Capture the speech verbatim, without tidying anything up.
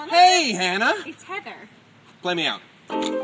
Mama. Hey, Hannah. It's Heather. Play me out.